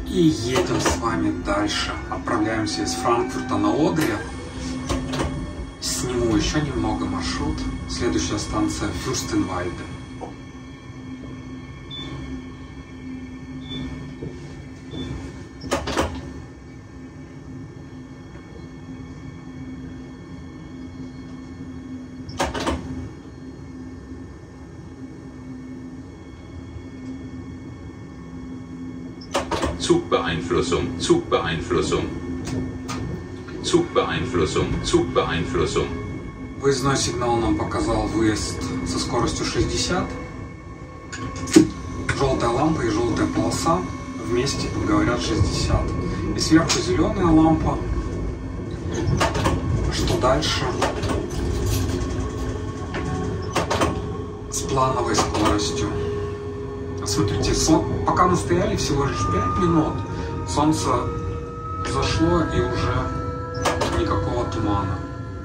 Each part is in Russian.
И едем с вами дальше. Отправляемся из Франкфурта на Одере. Сниму еще немного маршрут. Следующая станция Фюрстенвальде. Zugbeeinflussung, Zugbeeinflussung, Zugbeeinflussung, Zugbeeinflussung. Выездной сигнал нам показал выезд со скоростью 60. Желтая лампа и желтая полоса вместе говорят 60. И сверху зеленая лампа. Что дальше? С плановой скоростью. Смотрите, пока мы стояли всего лишь 5 минут, солнце зашло и уже никакого тумана.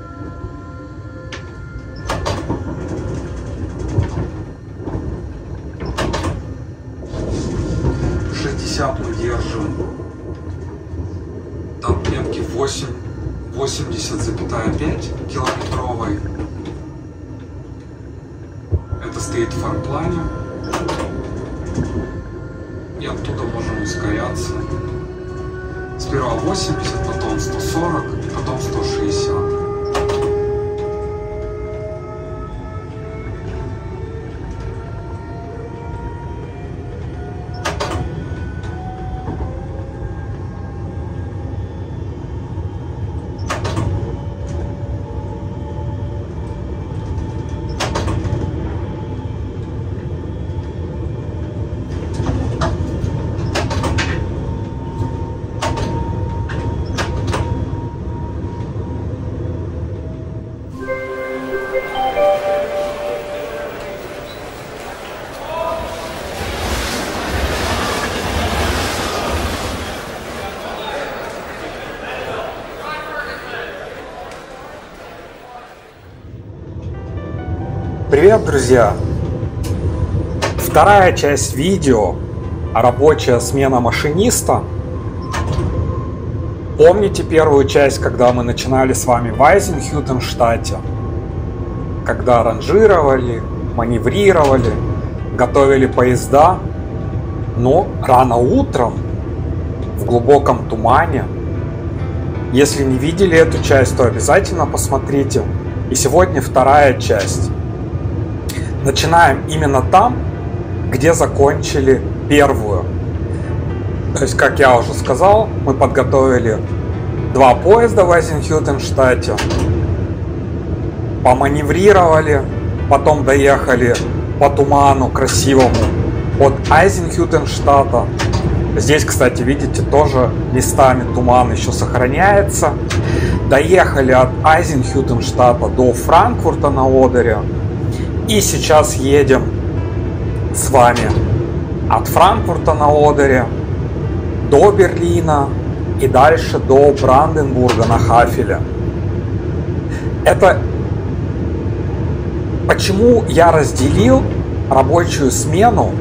Мы держим до отметки 80,5 километровой. Это стоит в фарплане. И оттуда можем ускоряться. Сперва 80, потом 140, потом 160. Привет, друзья! Вторая часть видео «Рабочая смена машиниста». Помните первую часть, когда мы начинали с вами в Айзенхютенштадте? Когда ранжировали, маневрировали, готовили поезда, но рано утром, в глубоком тумане. Если не видели эту часть, то обязательно посмотрите. И сегодня вторая часть. Начинаем именно там, где закончили первую. То есть, как я уже сказал, мы подготовили 2 поезда в Айзенхютенштадте, поманеврировали, потом доехали по туману красивому от Айзенхютенштадта. Здесь, кстати, видите, тоже местами туман еще сохраняется. Доехали от Айзенхютенштадта до Франкфурта на Одере. И сейчас едем с вами от Франкфурта на Одере до Берлина и дальше до Бранденбурга на Хафеле. Это почему я разделил рабочую смену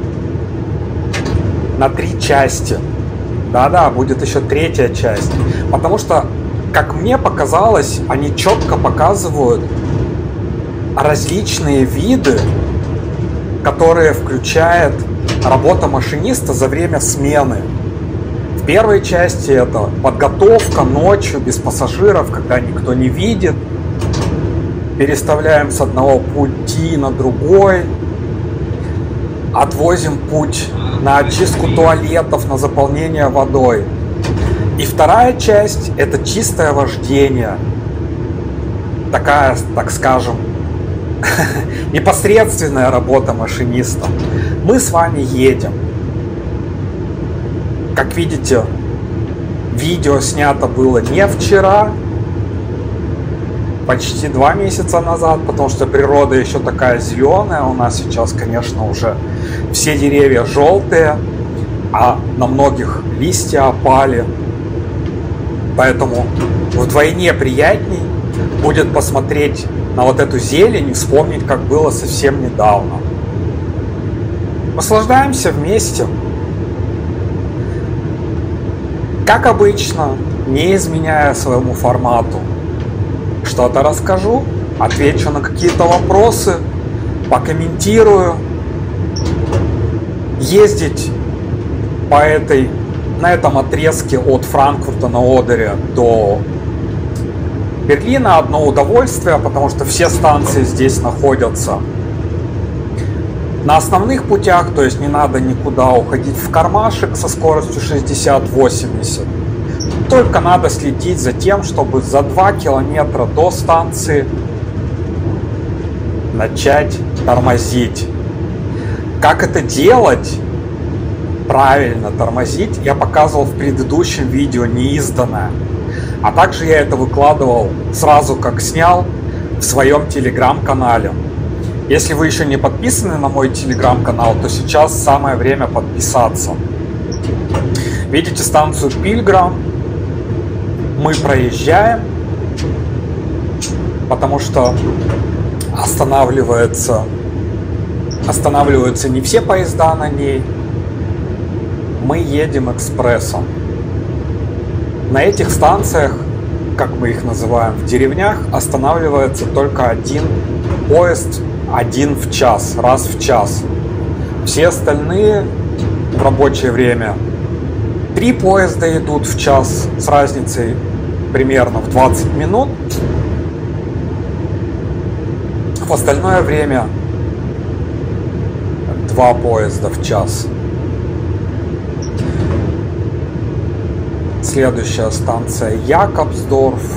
на 3 части. Да-да, будет еще 3-я часть. Потому что, как мне показалось, они четко показывают различные виды, которые включает работа машиниста за время смены. В первой части это подготовка ночью без пассажиров, когда никто не видит. Переставляем с одного пути на другой. Отвозим путь на очистку туалетов, на заполнение водой. И вторая часть это чистое вождение. Такая, так скажем, непосредственная работа машиниста. Мы с вами едем. Как видите, видео снято было не вчера, почти 2 месяца назад, потому что природа еще такая зеленая. У нас сейчас, конечно, уже все деревья желтые, а на многих листья опали. Поэтому вдвойне приятней будет посмотреть на вот эту зелень и вспомнить, как было совсем недавно. Наслаждаемся вместе. Как обычно, не изменяя своему формату. Что-то расскажу, отвечу на какие-то вопросы, покомментирую. Ездить на этом отрезке от Франкфурта на Одере до Берлина одно удовольствие, потому что все станции здесь находятся на основных путях, то есть не надо никуда уходить в кармашек со скоростью 60-80. Только надо следить за тем, чтобы за 2 километра до станции начать тормозить. Как это делать? Правильно тормозить я показывал в предыдущем видео, неизданное. А также я это выкладывал сразу как снял в своем телеграм-канале. Если вы еще не подписаны на мой телеграм-канал, то сейчас самое время подписаться. Видите станцию Пильграм? Мы проезжаем, потому что останавливаются не все поезда на ней. Мы едем экспрессом. На этих станциях, как мы их называем в деревнях, останавливается только один поезд, один в час, раз в час. Все остальные в рабочее время 3 поезда идут в час с разницей примерно в 20 минут. В остальное время 2 поезда в час. Следующая станция Якобсдорф.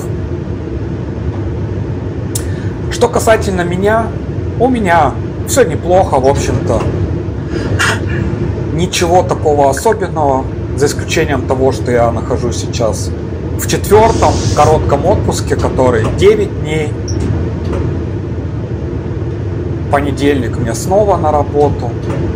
Что касательно меня, у меня все неплохо, в общем-то. Ничего такого особенного, за исключением того, что я нахожусь сейчас в 4-м коротком отпуске, который 9 дней. В понедельник мне снова на работу.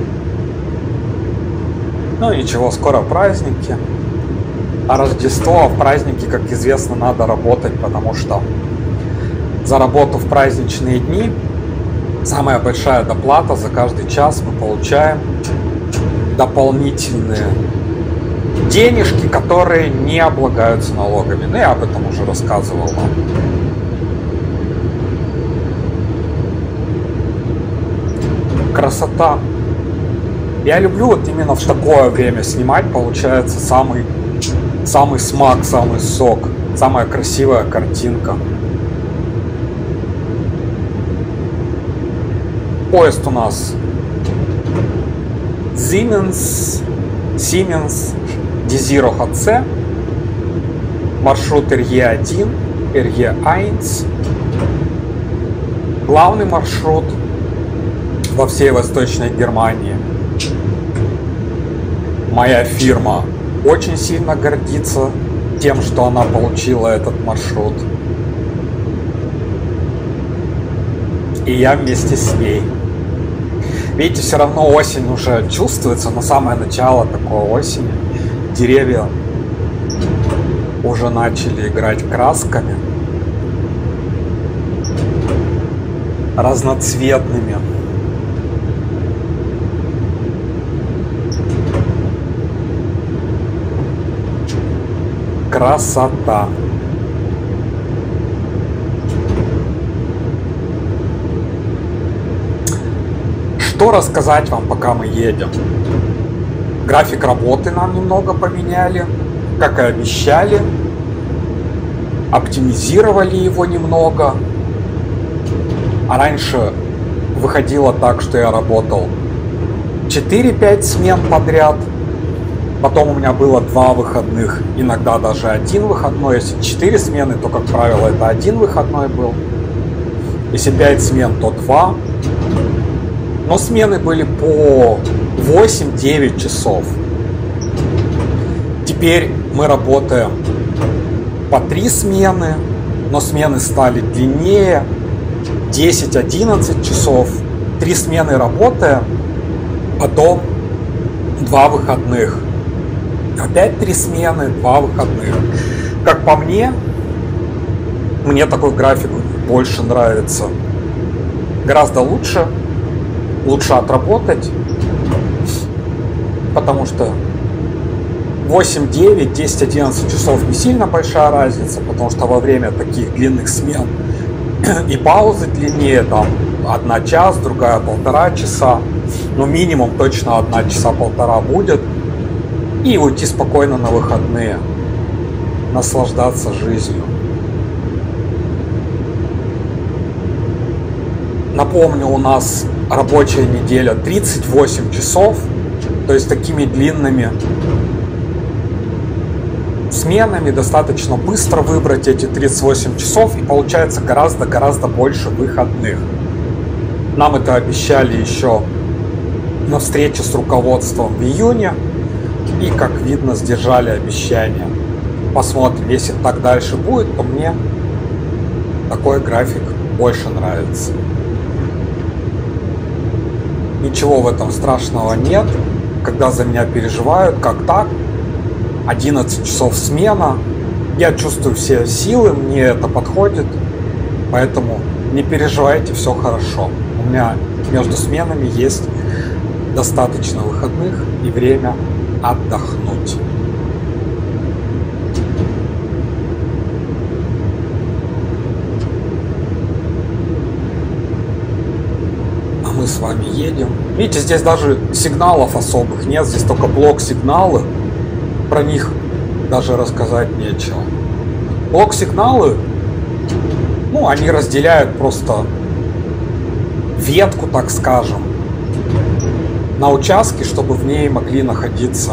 Ну ничего, скоро праздники. А Рождество, в праздники, как известно, надо работать, потому что за работу в праздничные дни самая большая доплата за каждый час мы получаем дополнительные денежки, которые не облагаются налогами. Ну, я об этом уже рассказывал вам. Красота. Я люблю вот именно в такое время снимать, получается самый смак, самый сок, самая красивая картинка. Поезд у нас Siemens Desiro HC, маршрут RE1, RE1, главный маршрут во всей Восточной Германии. Моя фирма очень сильно гордится тем, что она получила этот маршрут. И я вместе с ней. Видите, все равно осень уже чувствуется, но самое начало такой осени. Деревья уже начали играть красками разноцветными. Красота. Что рассказать вам, пока мы едем? График работы нам немного поменяли, как и обещали. Оптимизировали его немного. А раньше выходило так, что я работал 4-5 смен подряд. Потом у меня было 2 выходных, иногда даже 1 выходной. Если 4 смены, то, как правило, это 1 выходной был. Если 5 смен, то 2. Но смены были по 8-9 часов. Теперь мы работаем по 3 смены, но смены стали длиннее. 10-11 часов. 3 смены работаем, потом 2 выходных. Опять 3 смены, 2 выходных. Как по мне такой график больше нравится. Гораздо лучше отработать, потому что 8, 9, 10, 11 часов не сильно большая разница, потому что во время таких длинных смен и паузы длиннее, там 1 час, другая 1,5 часа, но минимум точно 1 часа 1,5 будет, и уйти спокойно на выходные, наслаждаться жизнью. Напомню, у нас рабочая неделя 38 часов, то есть такими длинными сменами достаточно быстро выбрать эти 38 часов, и получается гораздо больше выходных. Нам это обещали еще на встрече с руководством в июне, и, как видно, сдержали обещание. Посмотрим, если так дальше будет, то мне такой график больше нравится. Ничего в этом страшного нет, когда за меня переживают, как так, 11 часов смена, я чувствую все силы, мне это подходит, поэтому не переживайте, все хорошо. У меня между сменами есть достаточно выходных и время отдохнуть. А мы с вами едем. Видите, здесь даже сигналов особых нет, здесь только блок-сигналы. Про них даже рассказать нечего. Блок-сигналы, ну, они разделяют просто ветку, так скажем, на участки, чтобы в ней могли находиться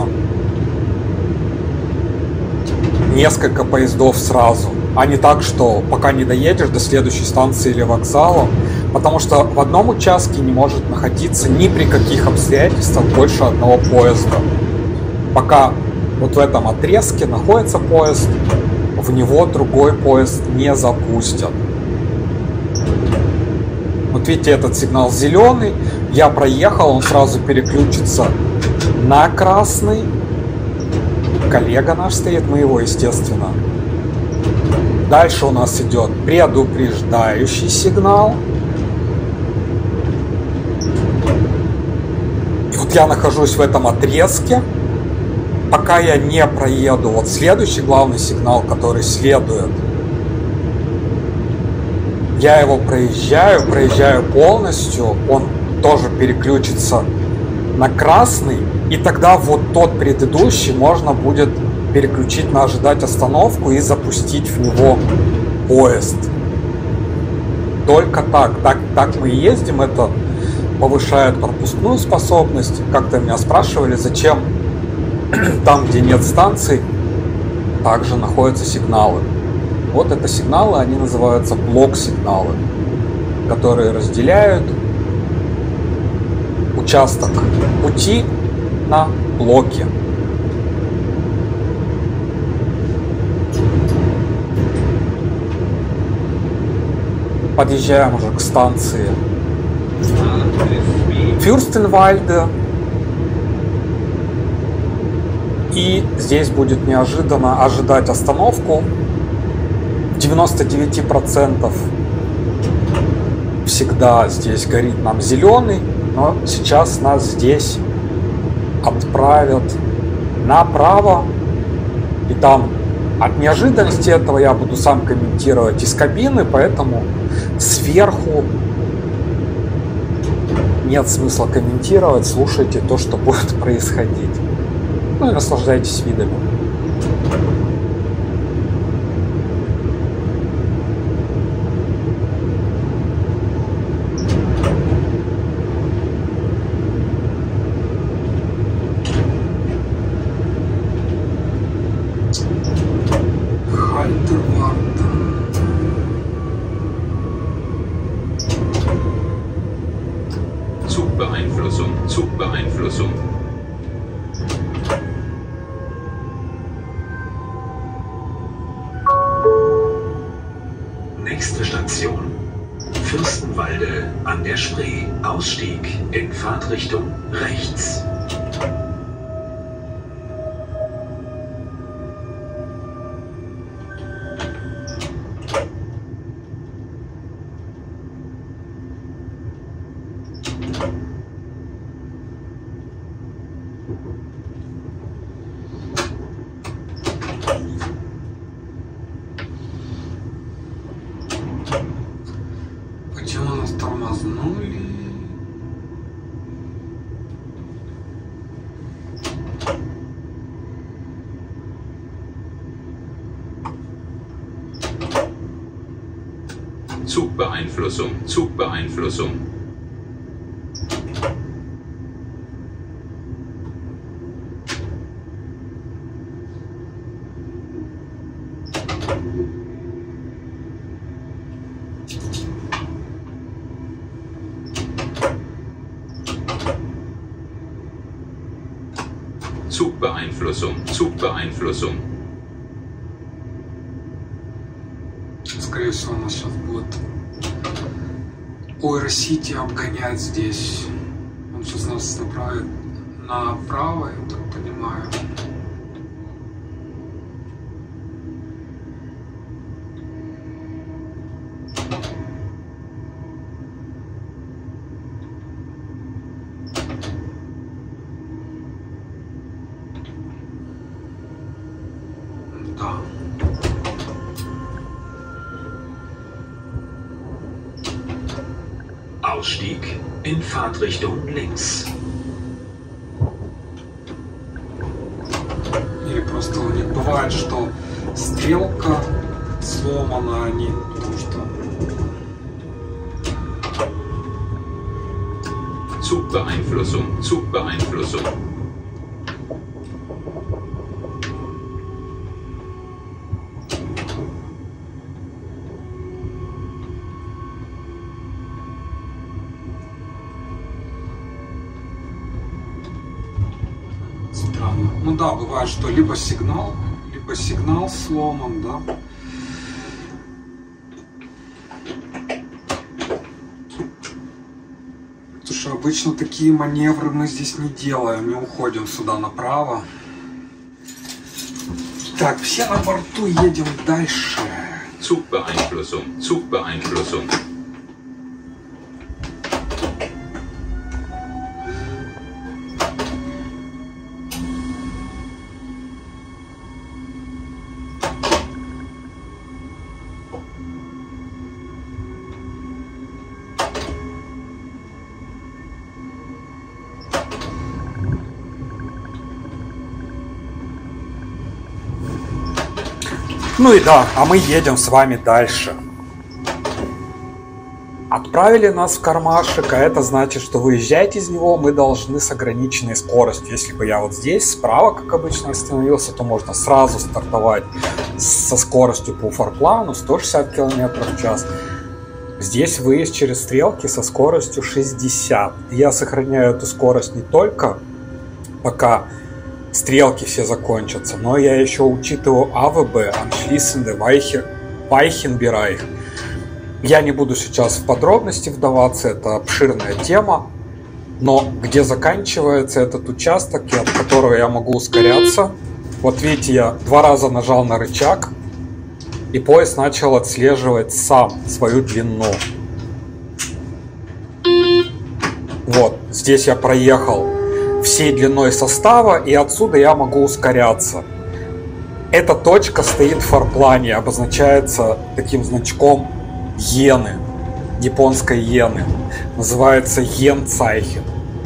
несколько поездов сразу, а не так, что пока не доедешь до следующей станции или вокзала, потому что в одном участке не может находиться ни при каких обстоятельствах больше одного поезда. Пока вот в этом отрезке находится поезд, в него другой поезд не запустят. Вот видите, этот сигнал зеленый, я проехал, он сразу переключится на красный. Коллега наш стоит, мы его, естественно. Дальше у нас идет предупреждающий сигнал. И вот я нахожусь в этом отрезке. Пока я не проеду вот следующий главный сигнал, который следует, я его проезжаю полностью, он тоже переключится на красный, и тогда вот тот предыдущий можно будет переключить на ожидать остановку и запустить в него поезд. Только так мы ездим, это повышает пропускную способность. Как-то меня спрашивали, зачем там, где нет станций, также находятся сигналы. Вот это сигналы, они называются блок-сигналы, которые разделяют участок пути на блоки. Подъезжаем уже к станции Фюрстенвальде. И здесь будет неожиданно ожидать остановку. 99% всегда здесь горит нам зеленый, но сейчас нас здесь отправят направо. И там от неожиданности этого я буду сам комментировать из кабины, поэтому сверху нет смысла комментировать, слушайте то, что будет происходить. Ну и наслаждайтесь видами. Zugbeeinflussung. Nächste Station. Fürstenwalde an der Spree. Ausstieg in Fahrtrichtung rechts. Zugbeeinflussung, Zugbeeinflussung. Zugbeeinflussung, Zugbeeinflussung. Скорее всего, нас сейчас будет Ойра Сити обгонять здесь. Он сейчас нас направит направо, я так понимаю. Да. Ausstieg in Fahrtrichtung links. Или просто у них бывает, что стрелка сломана, они, потому что Zugbeeinflussung, Zugbeeinflussung. странно. Ну да, бывает, что либо сигнал сломан, да. Потому что обычно такие маневры мы здесь не делаем, не уходим сюда направо. Так, все на борту, едем дальше. Zugbeeinflussung, Zugbeeinflussung. Ну и да, а мы едем с вами дальше. Отправили нас в кармашек, а это значит, что выезжать из него мы должны с ограниченной скоростью. Если бы я вот здесь справа, как обычно, остановился, то можно сразу стартовать со скоростью по форплану 160 км в час. Здесь выезд через стрелки со скоростью 60. Я сохраняю эту скорость не только пока стрелки все закончатся, но я еще учитываю АВБ, Anschließende Weichenbereich. Я не буду сейчас в подробности вдаваться, это обширная тема, но где заканчивается этот участок, от которого я могу ускоряться. Вот видите, я 2 раза нажал на рычаг, и поезд начал отслеживать сам свою длину. Вот, здесь я проехал всей длиной состава, и отсюда я могу ускоряться. Эта точка стоит в форплане, обозначается таким значком иены, японской иены. Называется Йен-Цайхен.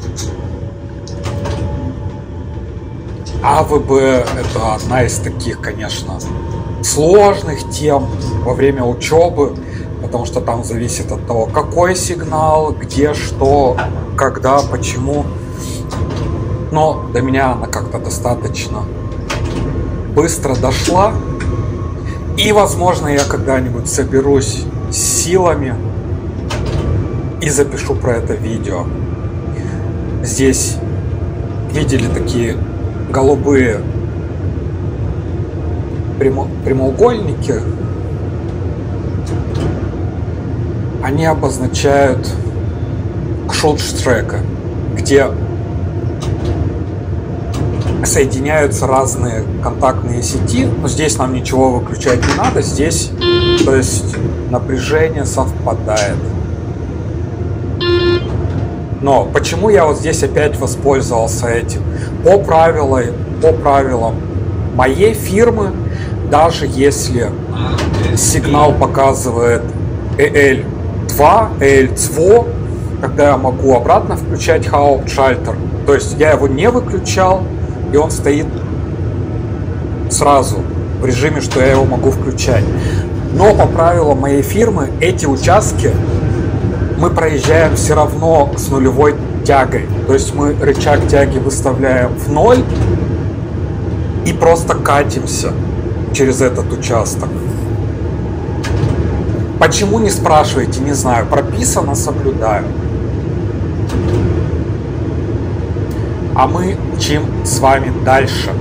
АВБ это одна из таких, конечно, сложных тем во время учебы, потому что там зависит от того, какой сигнал, где, что, когда, почему. Но до меня она как-то достаточно быстро дошла. И, возможно, я когда-нибудь соберусь с силами и запишу про это видео. Здесь видели такие голубые прямоугольники. Они обозначают Schultstrecke, где соединяются разные контактные сети, но здесь нам ничего выключать не надо, здесь, то есть, напряжение совпадает. Но почему я вот здесь опять воспользовался этим? По правилам моей фирмы, даже если сигнал показывает EL2, EL2, когда я могу обратно включать Hauptschalter, то есть я его не выключал, и он стоит сразу в режиме, что я его могу включать. Но по правилам моей фирмы эти участки мы проезжаем все равно с нулевой тягой. То есть мы рычаг тяги выставляем в 0 и просто катимся через этот участок. Почему, не спрашивайте, не знаю. Прописано, соблюдаю. А мы мчим с вами дальше.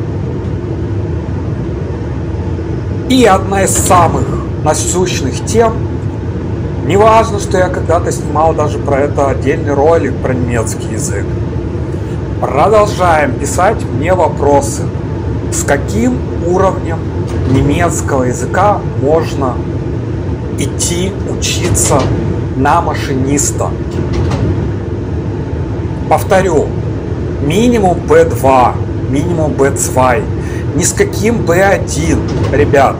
И одна из самых насущных тем, неважно, что я когда-то снимал даже про это отдельный ролик про немецкий язык. Продолжаем писать мне вопросы. С каким уровнем немецкого языка можно идти учиться на машиниста? Повторю, минимум B2, минимум B2, ни с каким B1, ребят.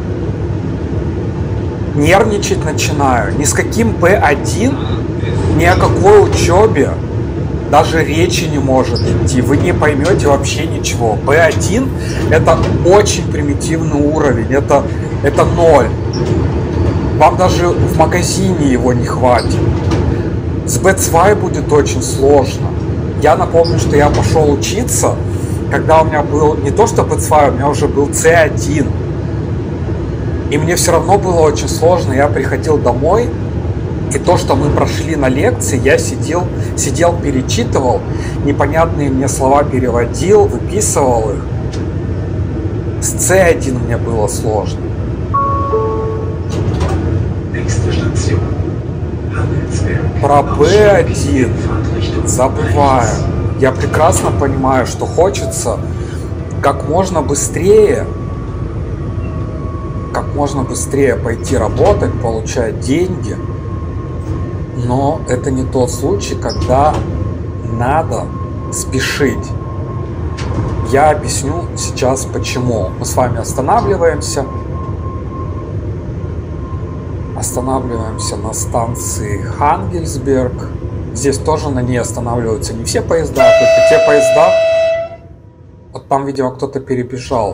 Нервничать начинаю. Ни с каким B1, ни о какой учебе даже речи не может идти. Вы не поймете вообще ничего. B1 это очень примитивный уровень. Это 0. Вам даже в магазине его не хватит. С B2 будет очень сложно. Я напомню, что я пошел учиться, когда у меня был не то что B2, у меня уже был C1. И мне все равно было очень сложно. Я приходил домой, и то, что мы прошли на лекции, я сидел, перечитывал, непонятные мне слова переводил, выписывал их. С C1 мне было сложно. Про B1 забываю. Я прекрасно понимаю, что хочется как можно быстрее пойти работать, получать деньги. Но это не тот случай, когда надо спешить. Я объясню сейчас почему. Мы с вами останавливаемся на станции Хангельсберг. Здесь тоже на ней останавливаются не все поезда, а только те поезда. Вот там, видимо, кто-то перебежал.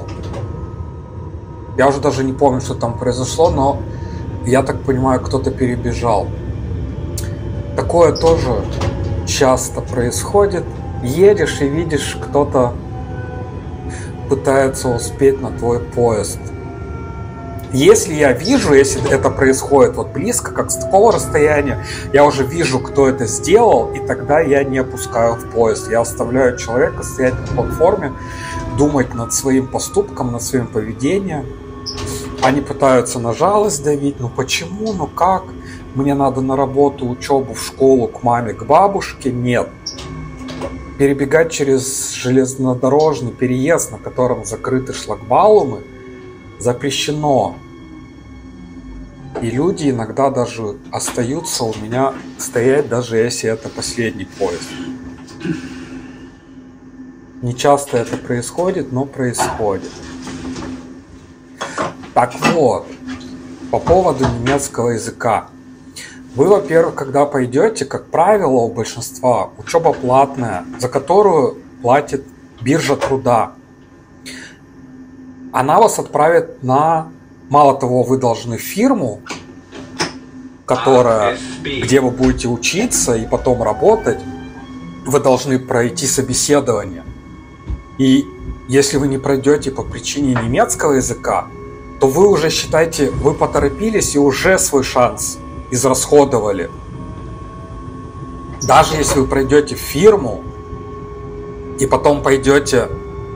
Я уже даже не помню, что там произошло, но я так понимаю, кто-то перебежал. Такое тоже часто происходит. Едешь и видишь, кто-то пытается успеть на твой поезд. Если я вижу, если это происходит вот близко, как с такого расстояния, я уже вижу, кто это сделал, и тогда я не опускаю в поезд. Я оставляю человека стоять на платформе, думать над своим поступком, над своим поведением. Они пытаются на жалость давить. Ну почему, ну как? Мне надо на работу, учебу, в школу, к маме, к бабушке. Нет. Перебегать через железнодорожный переезд, на котором закрыты шлагбаумы, запрещено. И люди иногда даже остаются у меня стоять, даже если это последний поезд. Не часто это происходит, но происходит. Так вот, по поводу немецкого языка. Вы, во-первых, когда пойдете, как правило, у большинства учеба платная, за которую платит биржа труда. Она вас отправит на... Мало того, вы должны фирму, где вы будете учиться и потом работать, вы должны пройти собеседование. И если вы не пройдете по причине немецкого языка, то вы уже, считайте, вы поторопились и уже свой шанс израсходовали. Даже если вы пройдете в фирму и потом пойдете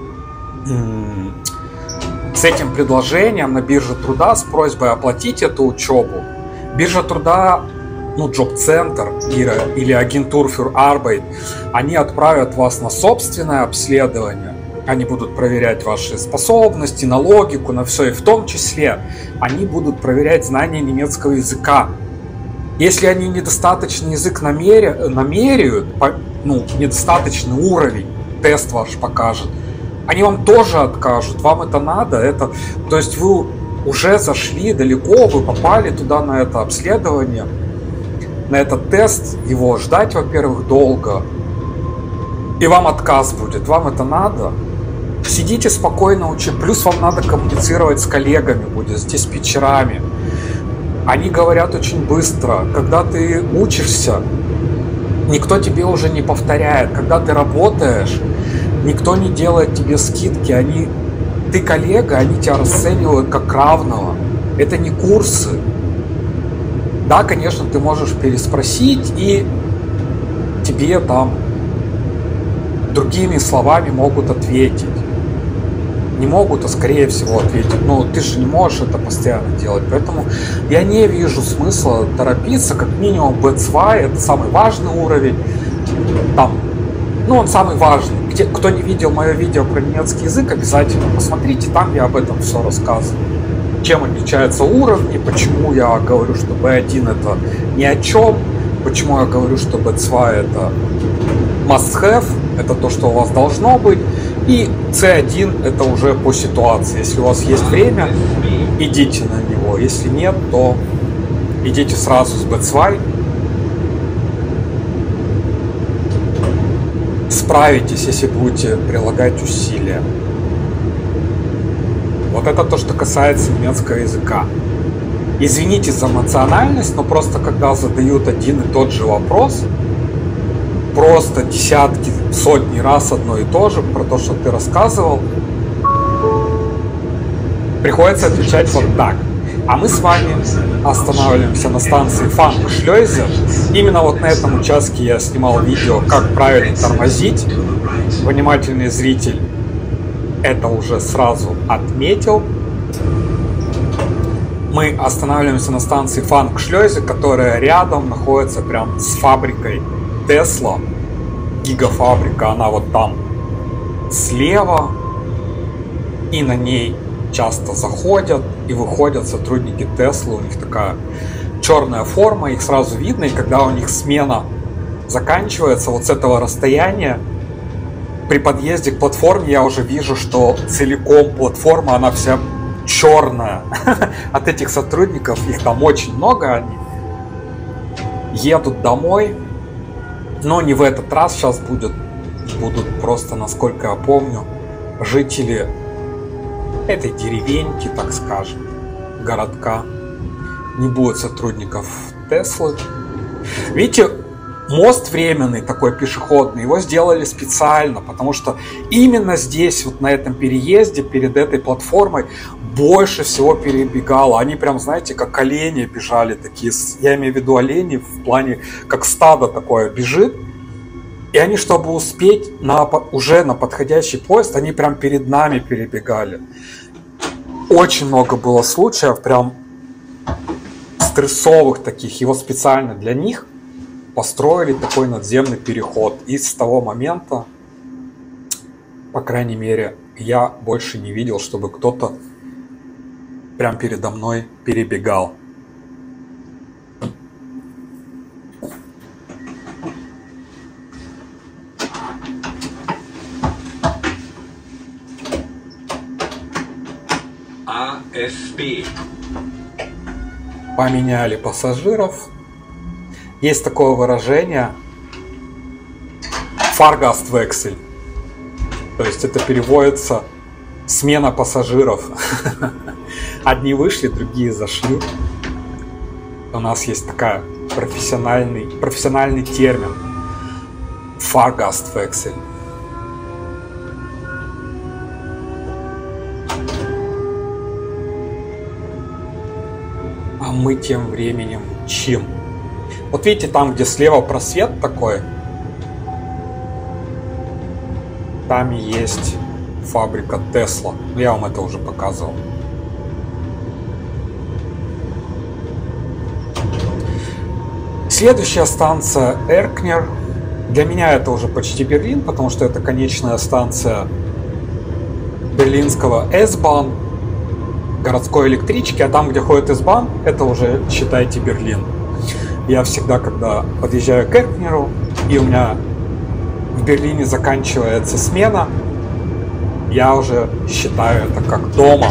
с этим предложением на бирже труда с просьбой оплатить эту учебу, биржа труда, Джоб-центр или Агентур фюр Арбейт, они отправят вас на собственное обследование. Они будут проверять ваши способности, на логику, на все. И в том числе они будут проверять знания немецкого языка. Если они недостаточный язык намеряют, недостаточный уровень, тест ваш покажет, они вам тоже откажут. Вам это надо. То есть вы уже зашли далеко, вы попали туда на это обследование, на этот тест. Его ждать, во-первых, долго. И вам отказ будет. Вам это надо. Сидите спокойно, учите. Плюс вам надо коммуницировать с коллегами будет, с диспетчерами. Они говорят очень быстро. Когда ты учишься, никто тебе уже не повторяет. Когда ты работаешь, никто не делает тебе скидки. Ты коллега, они тебя расценивают как равного. Это не курсы. Да, конечно, ты можешь переспросить, и тебе там другими словами могут ответить. Не могут, а скорее всего ответить. Но ты же не можешь это постоянно делать. Поэтому я не вижу смысла торопиться. Как минимум B2 это самый важный уровень. Там, он самый важный. Кто не видел мое видео про немецкий язык, обязательно посмотрите. Там я об этом все рассказываю. Чем отличаются уровни, почему я говорю, что B1 это ни о чем, почему я говорю, что B2 это must have, это то, что у вас должно быть. И C1 это уже по ситуации. Если у вас есть время, идите на него. Если нет, то идите сразу с B2. Справитесь, если будете прилагать усилия. Вот это то, что касается немецкого языка. Извините за эмоциональность, но просто когда задают один и тот же вопрос, просто десятки, сотни раз одно и то же, про то, что ты рассказывал, приходится отвечать вот так. А мы с вами останавливаемся на станции Фанк-Шлёйзе. Именно вот на этом участке я снимал видео, как правильно тормозить. Внимательный зритель это уже сразу отметил. Мы останавливаемся на станции Фанк-Шлёйзе, которая рядом находится прям с фабрикой Tesla, гигафабрика, она вот там слева, и на ней часто заходят и выходят сотрудники Tesla, у них такая черная форма, их сразу видно, и когда у них смена заканчивается, вот с этого расстояния, при подъезде к платформе я уже вижу, что целиком платформа, она вся черная от этих сотрудников, их там очень много, они едут домой. Но не в этот раз, сейчас будут просто, насколько я помню, жители этой деревеньки, так скажем, городка. Не будет сотрудников Теслы. Видите, мост временный, такой пешеходный, его сделали специально, потому что именно здесь, вот на этом переезде, перед этой платформой, больше всего перебегало. Они прям, знаете, как олени бежали такие. Я имею в виду олени в плане, как стадо такое бежит. И они, чтобы успеть уже на подходящий поезд, они прям перед нами перебегали. Очень много было случаев, прям стрессовых таких. Его специально для них построили такой надземный переход. И с того момента, по крайней мере, я больше не видел, чтобы кто-то прям передо мной перебегал. AFB. Поменяли пассажиров. Есть такое выражение Fahrgastwechsel. То есть это переводится смена пассажиров. Одни вышли, другие зашли. У нас есть такая профессиональный термин Fahrgastwechsel. А мы тем временем мчим. Вот видите, там, где слева просвет такой, там и есть фабрика Tesla. Я вам это уже показывал. Следующая станция Эркнер. Для меня это уже почти Берлин, потому что это конечная станция берлинского S-Bahn, городской электрички, а там, где ходит S-Bahn, это уже, считайте, Берлин. Я всегда, когда подъезжаю к Эркнеру, и у меня в Берлине заканчивается смена, я уже считаю это как дома.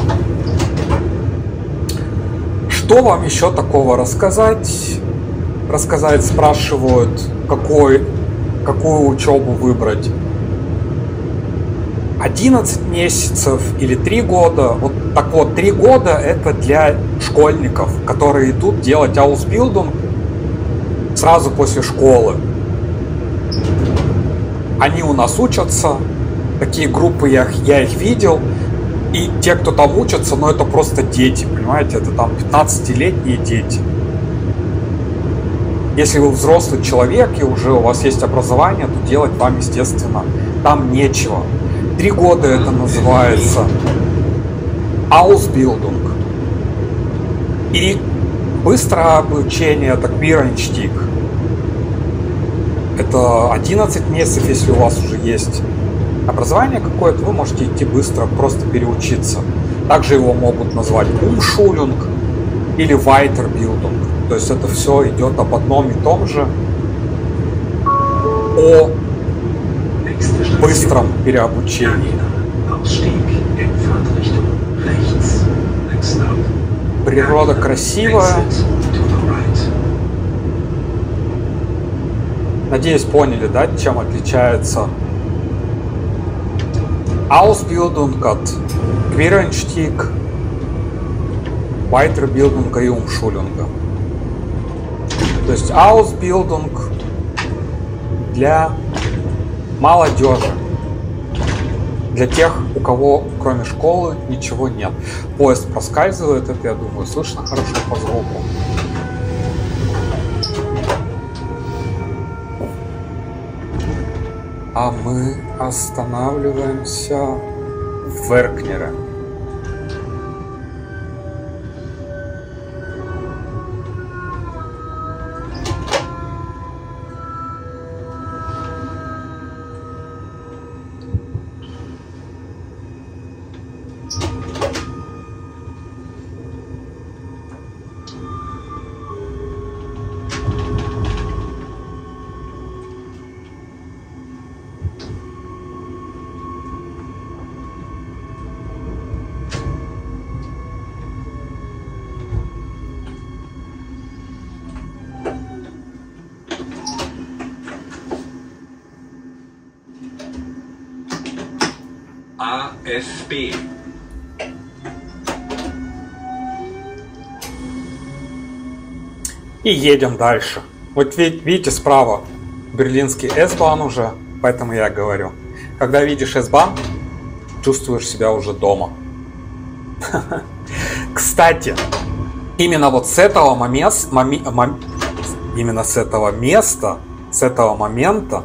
Что вам еще такого рассказать? Рассказать спрашивают, какую учебу выбрать. 11 месяцев или 3 года. Вот так вот, 3 года это для школьников, которые идут делать Ausbildung сразу после школы. Они у нас учатся, такие группы я их видел, и те, кто там учатся, ну это просто дети, понимаете, это там 15-летние дети. Если вы взрослый человек и уже у вас есть образование, то делать вам, естественно, там нечего. 3 года это называется Ausbildung. И быстрое обучение — это Quereinstieg. Это 11 месяцев, если у вас уже есть образование какое-то, вы можете идти быстро, просто переучиться. Также его могут назвать Umschulung или Weiterbildung. То есть это все идет об одном и том же, о быстром переобучении. Природа красивая. Надеюсь, поняли, да, чем отличается Ausbildung от Quereinstieg, Weiterbildung и Umschulung. То есть Ausbildung для молодежи, для тех, у кого кроме школы ничего нет. Поезд проскальзывает, это, я думаю, слышно хорошо по звуку. А мы останавливаемся в Веркнере. AFB. И едем дальше. Вот видите справа берлинский S-Bahn уже, поэтому я говорю. Когда видишь S-Bahn, чувствуешь себя уже дома. Кстати, именно вот с этого момента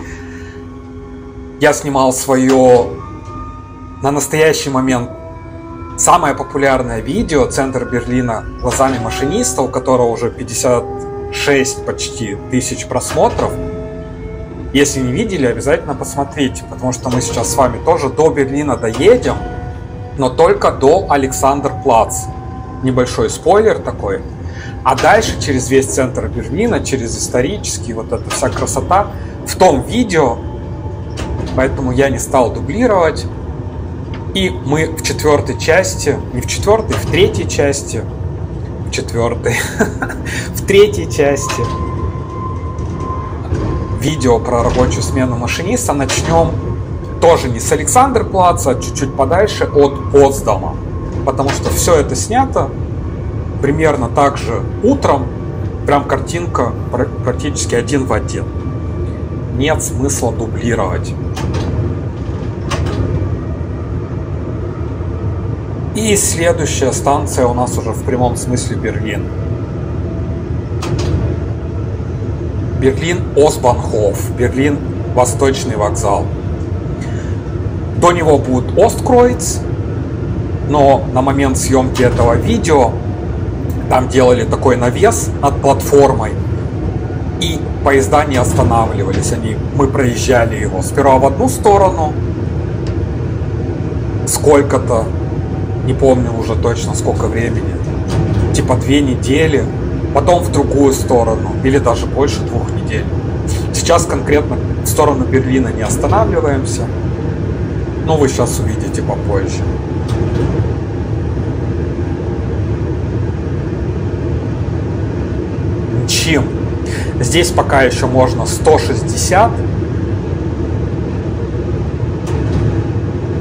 я снимал свое на настоящий момент самое популярное видео «Центр Берлина глазами машиниста», у которого уже 56 почти тысяч просмотров. Если не видели, обязательно посмотрите, потому что мы сейчас с вами тоже до Берлина доедем, но только до Александрплац. Небольшой спойлер такой. А дальше через весь центр Берлина, через исторический, вот эта вся красота в том видео, поэтому я не стал дублировать. И мы в 4-й части, не в 4-й, в 3-й части, в 4-й, в 3-й части видео про рабочую смену машиниста начнем тоже не с Александрплаца, а чуть-чуть подальше от Потсдама. Потому что все это снято примерно так же утром, прям картинка практически один в один. Нет смысла дублировать. И следующая станция у нас уже в прямом смысле Берлин. Берлин Остбанхоф, Берлин Восточный вокзал. До него будет Осткройц, но на момент съемки этого видео там делали такой навес над платформой, и поезда не останавливались. Мы проезжали его сперва в одну сторону, сколько-то, не помню уже точно сколько времени, типа 2 недели, потом в другую сторону, или даже больше 2 недель. Сейчас конкретно в сторону Берлина не останавливаемся, но вы сейчас увидите попозже. Ничем. Здесь пока еще можно 160.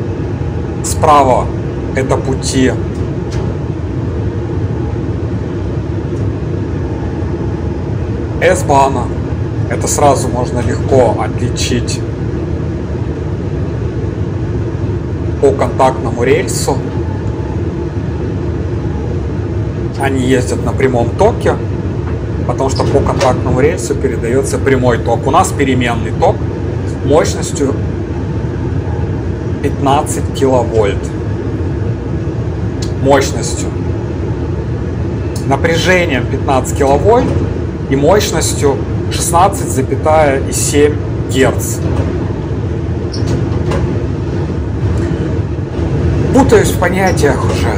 справа это пути S-бана. Это сразу можно легко отличить по контактному рельсу. Они ездят на прямом токе, потому что по контактному рельсу передается прямой ток. У нас переменный ток мощностью 15 киловольт. Мощностью. Напряжением 15 киловольт и мощностью 16,7 Гц. Путаюсь в понятиях уже.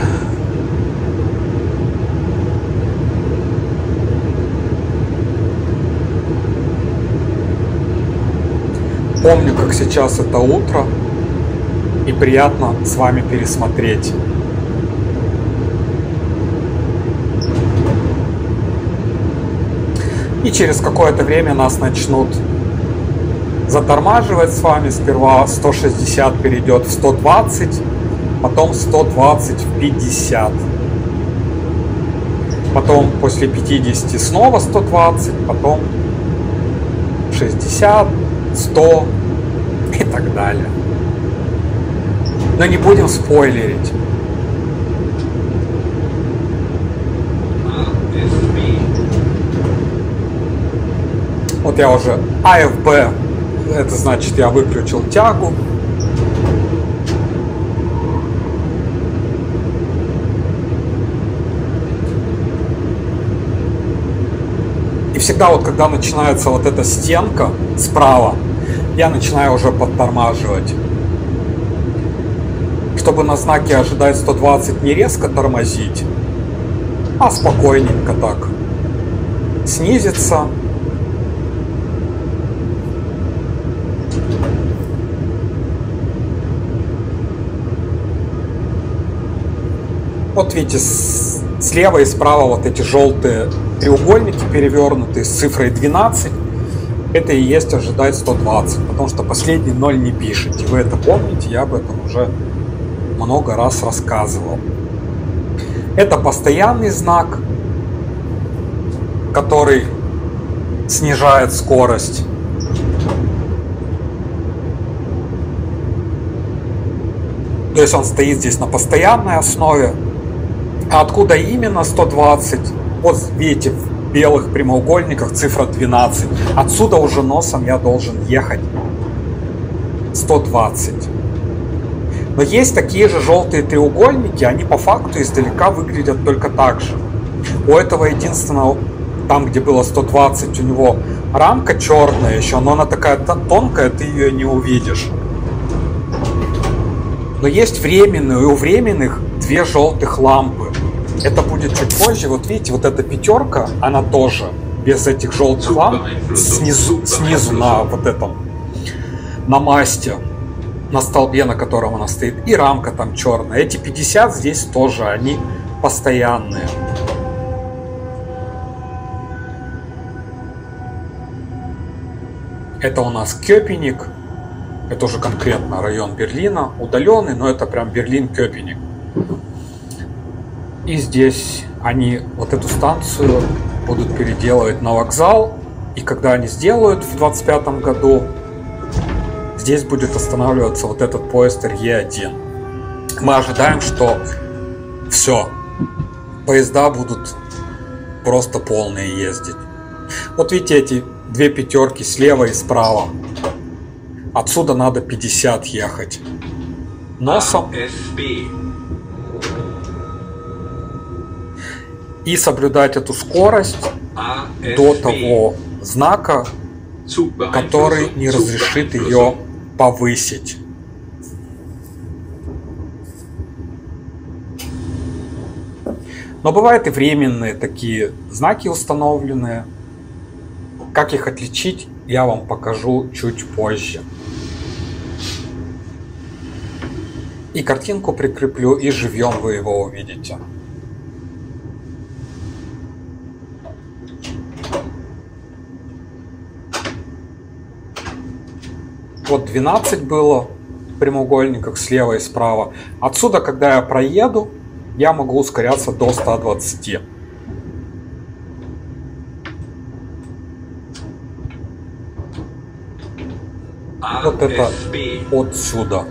Помню, как сейчас это утро, и приятно с вами пересмотреть. И через какое-то время нас начнут затормаживать с вами. Сперва 160 перейдет в 120, потом 120 в 50. Потом после 50 снова 120, потом 60, 100 и так далее. Но не будем спойлерить. Вот я уже АФБ, это значит я выключил тягу. И всегда вот когда начинается вот эта стенка справа, я начинаю уже подтормаживать. Чтобы на знаке ожидать 120 не резко тормозить, а спокойненько так снизиться. Вот видите, слева и справа вот эти желтые треугольники перевернутые с цифрой 12. Это и есть ожидать 120, потому что последний 0 не пишете. Вы это помните, я об этом уже много раз рассказывал. Это постоянный знак, который снижает скорость. То есть он стоит здесь на постоянной основе. А откуда именно 120? Вот видите, в белых прямоугольниках цифра 12. Отсюда уже носом я должен ехать 120. Но есть такие же желтые треугольники, они по факту издалека выглядят только так же. У этого единственного, там где было 120, у него рамка черная еще, но она такая тонкая, ты ее не увидишь. Но есть временные, и у временных две желтых лампы. Это будет чуть позже. Вот видите, вот эта пятерка, она тоже без этих желтых ламп снизу на вот этом, на масте, на столбе, на котором она стоит, и рамка там черная. Эти 50 здесь тоже, они постоянные. Это у нас Köpenick. Это уже конкретно район Берлина, удаленный, но это прям Берлин-Köpenick. И здесь они вот эту станцию будут переделывать на вокзал. И когда они сделают в 2025 году, здесь будет останавливаться вот этот поезд RE1. Мы ожидаем, что все, поезда будут просто полные ездить. Вот видите, эти две пятерки слева и справа. Отсюда надо 50 ехать носом и соблюдать эту скорость до того знака, который не разрешит ее повысить. Но бывают и временные такие знаки установленные. Как их отличить, я вам покажу чуть позже. И картинку прикреплю, и живьем вы его увидите. Вот 12 было, прямоугольниках слева и справа. Отсюда, когда я проеду, я могу ускоряться до 120. Вот это отсюда.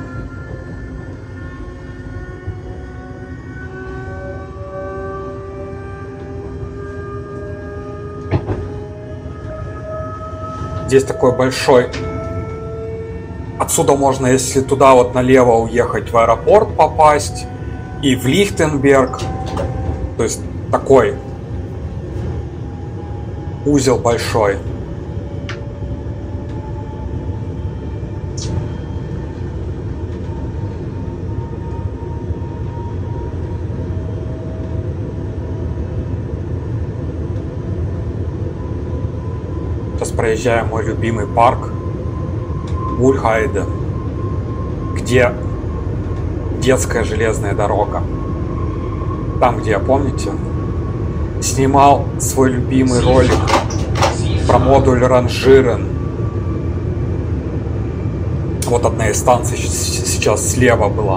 Здесь такой большой. Отсюда можно, если туда вот налево уехать, в аэропорт попасть и в Лихтенберг. То есть такой узел большой. Сейчас проезжаем мой любимый парк Ульхайде, где детская железная дорога. Там, где я, помните, снимал свой любимый ролик про модуль ранжирен. Вот одна из станций сейчас слева была.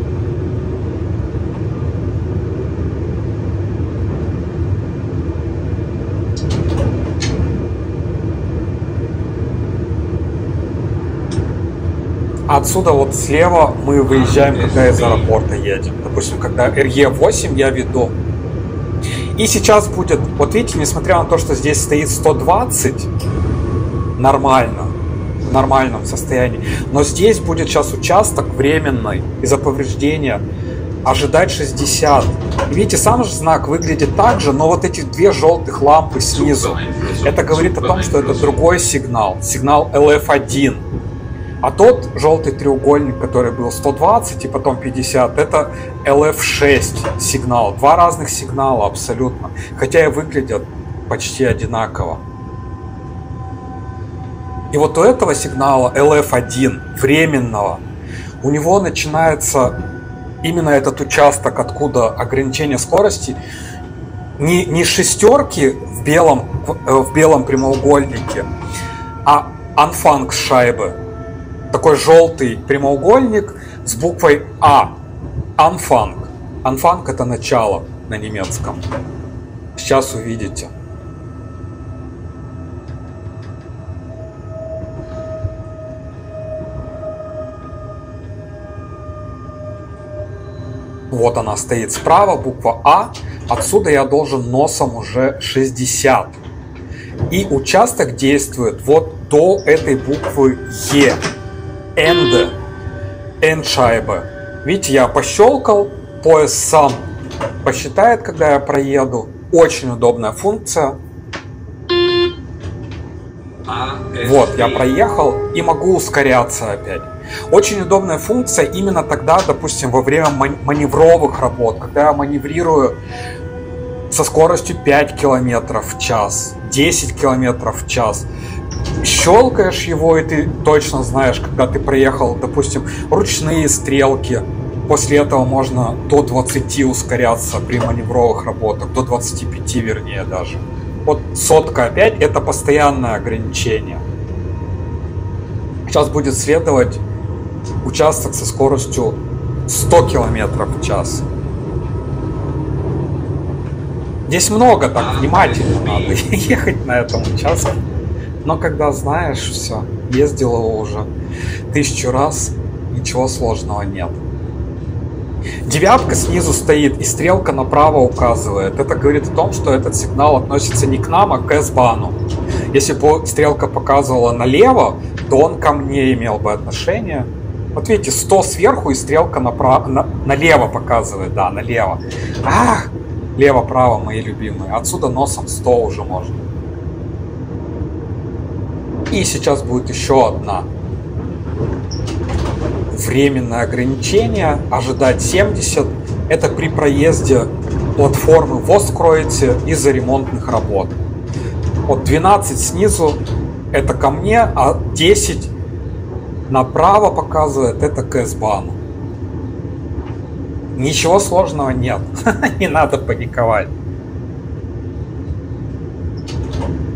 Отсюда вот слева мы выезжаем, когда из аэропорта едем. Допустим, когда РЕ8 я веду. И сейчас будет, вот видите, несмотря на то, что здесь стоит 120, нормально, в нормальном состоянии. Но здесь будет сейчас участок временный из-за повреждения. Ожидать 60. Видите, сам же знак выглядит так же, но вот эти две желтых лампы снизу, это говорит о том, что это другой сигнал. Сигнал LF1. А тот желтый треугольник, который был 120 и потом 50, это LF6 сигнал. Два разных сигнала абсолютно. Хотя и выглядят почти одинаково. И вот у этого сигнала LF1, временного, у него начинается именно этот участок, откуда ограничение скорости, не шестерки в белом прямоугольнике, а анфанг шайбы. Такой желтый прямоугольник с буквой А. Анфанг. Анфанг — это начало на немецком. Сейчас увидите. Вот она стоит справа, буква А. Отсюда я должен носом уже 60. И участок действует вот до этой буквы Е. Энде. Эндшайбе. Видите, я пощелкал, поезд сам посчитает, когда я проеду. Очень удобная функция. Вот, я проехал и могу ускоряться опять. Очень удобная функция именно тогда, допустим, во время маневровых работ, когда я маневрирую со скоростью 5 км в час, 10 км в час. Щелкаешь его, и ты точно знаешь, когда ты проехал, допустим, ручные стрелки. После этого можно до 20 ускоряться при маневровых работах, до 25 вернее даже. Вот сотка опять, это постоянное ограничение. Сейчас будет следовать участок со скоростью 100 км в час. Здесь много так внимательно надо ехать на этом участке. Но когда знаешь все, ездил его уже 1000 раз, ничего сложного нет. Девятка снизу стоит и стрелка направо указывает. Это говорит о том, что этот сигнал относится не к нам, а к S-бану. Если бы стрелка показывала налево, то он ко мне имел бы отношение. Вот видите, 100 сверху и стрелка налево показывает. Да, налево. Ах, лево-право, мои любимые. Отсюда носом 100 уже можно. И сейчас будет еще одна. Временное ограничение. Ожидать 70. Это при проезде платформы в Осткройце из-за ремонтных работ. Вот 12 снизу это ко мне, а 10 направо показывает это к S-бану. Ничего сложного нет. Не надо паниковать.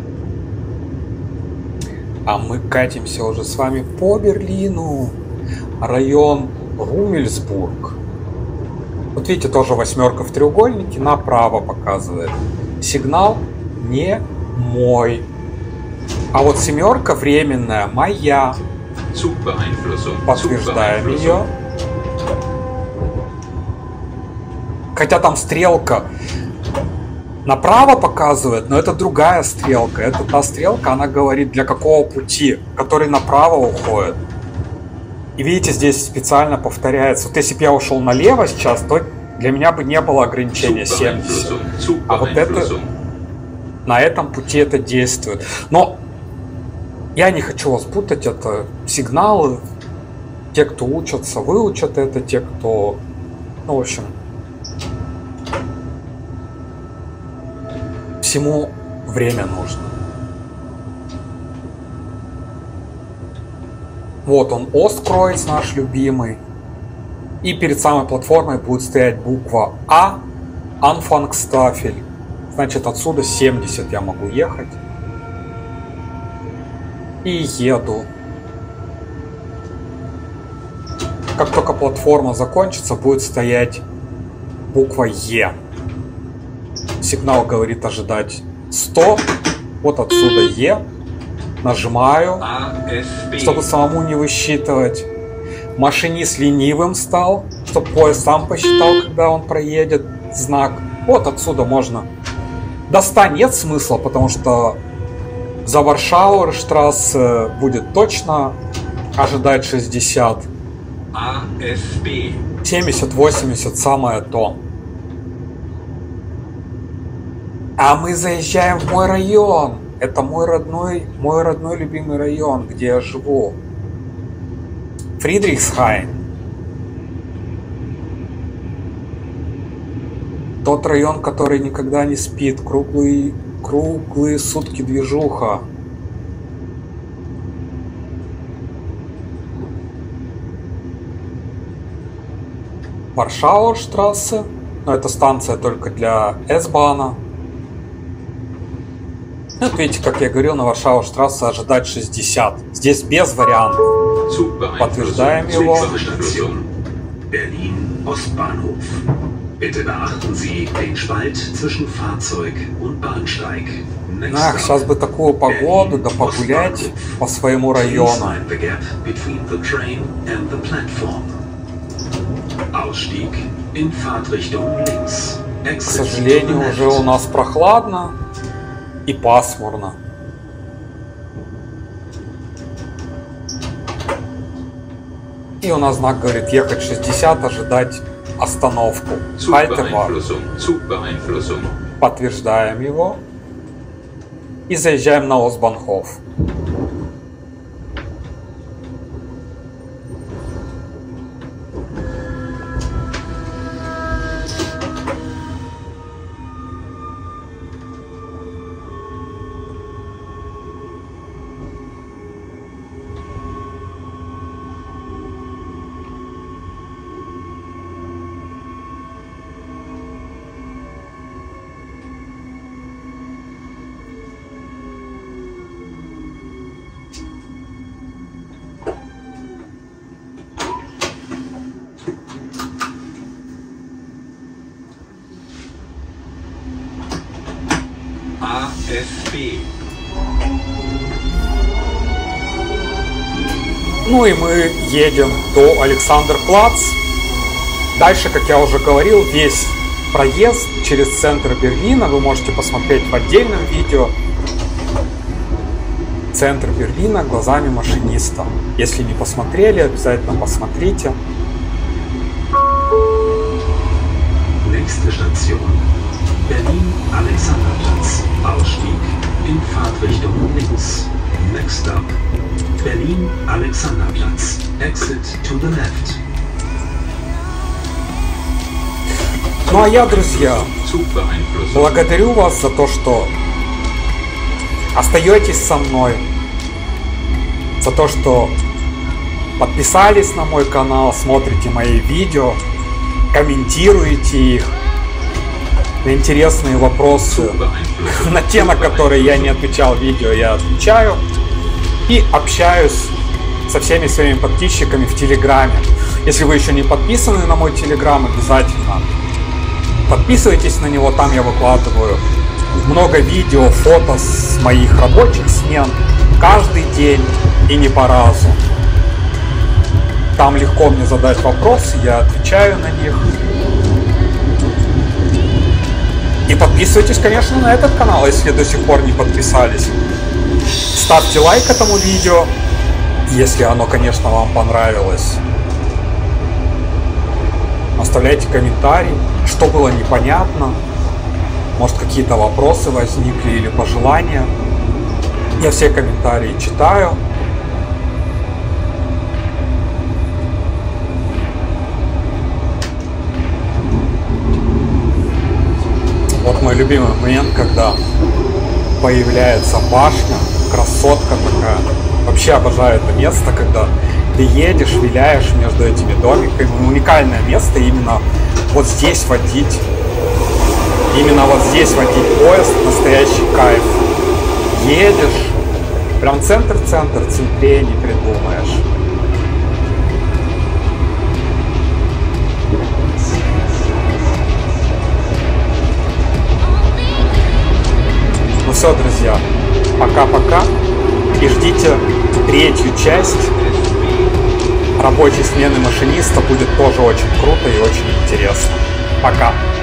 А мы катимся уже с вами по Берлину. район Румельсбург. Вот видите, тоже восьмерка в треугольнике, направо показывает. Сигнал не мой. А вот семерка временная моя. Подтверждаем ее. Хотя там стрелка направо показывает, но это другая стрелка. Это та стрелка, она говорит, для какого пути, который направо уходит. И видите, здесь специально повторяется. Вот если бы я ушел налево сейчас, то для меня бы не было ограничения 70. А вот это, на этом пути это действует. Но я не хочу вас путать, это сигналы. Те, кто учатся, выучат это. Те, кто, ну, в общем, всему время нужно. Вот он, Осткройц наш любимый. И перед самой платформой будет стоять буква А, Анфангстафель. Значит, отсюда 70 я могу ехать. И еду. Как только платформа закончится, будет стоять буква Е. Сигнал говорит ожидать 100. Вот отсюда Е. Нажимаю, чтобы самому не высчитывать. Машинист ленивым стал, чтобы поезд сам посчитал, когда он проедет знак. Вот отсюда можно. До 100 нет смысла, потому что за Варшауэрштрассе будет точно ожидать 60. 70-80 самое то. А мы заезжаем в мой район. Это мой родной любимый район, где я живу. Фридрихсхайн. Тот район, который никогда не спит. Круглые сутки движуха. Варшауэрштрассе. Но это станция только для S-бана. Вот видите, как я говорил, на Варшауэрштрассе ожидать 60. Здесь без вариантов. Подтверждаем его. Berlin-Ostbahnhof. Bitte beachten Sie den Spalt zwischen Fahrzeug und Bahnsteig. Ах, сейчас бы такую погоду, да погулять по своему району. К сожалению, уже у нас прохладно и пасмурно. И у нас знак говорит ехать 60, ожидать остановку. Подтверждаем его. И заезжаем на Остбанхоф. Ну и мы едем до Александрплац. Дальше, как я уже говорил, весь проезд через центр Берлина вы можете посмотреть в отдельном видео. Центр Берлина глазами машиниста. Если не посмотрели, обязательно посмотрите. Nächste Station. Berlin-Alexanderplatz. Ausstieg in Fahrtrichtung links. Next stop. Berlin-Alexanderplatz. Exit to the left. Ну а я, друзья, благодарю вас за то, что остаетесь со мной, за то, что подписались на мой канал, смотрите мои видео, комментируете их, на интересные вопросы, на те, на которые я не отвечал в видео, я отвечаю и общаюсь со всеми своими подписчиками в Телеграме. Если вы еще не подписаны на мой Телеграм, обязательно подписывайтесь на него, там я выкладываю много видео, фото с моих рабочих смен каждый день и не по разу. Там легко мне задать вопросы, я отвечаю на них. И подписывайтесь, конечно, на этот канал, если до сих пор не подписались. Ставьте лайк этому видео, если оно, конечно, вам понравилось. Оставляйте комментарии, что было непонятно. Может, какие-то вопросы возникли или пожелания. Я все комментарии читаю. Вот мой любимый момент, когда появляется башня, красотка такая. Вообще обожаю это место, когда ты едешь, виляешь между этими домиками. Уникальное место именно вот здесь водить. Именно вот здесь водить поезд, настоящий кайф. Едешь, прям центр-центр, центре не придумаешь. Ну все, друзья, пока-пока. И ждите третью часть рабочей смены машиниста. Будет тоже очень круто и очень интересно. Пока.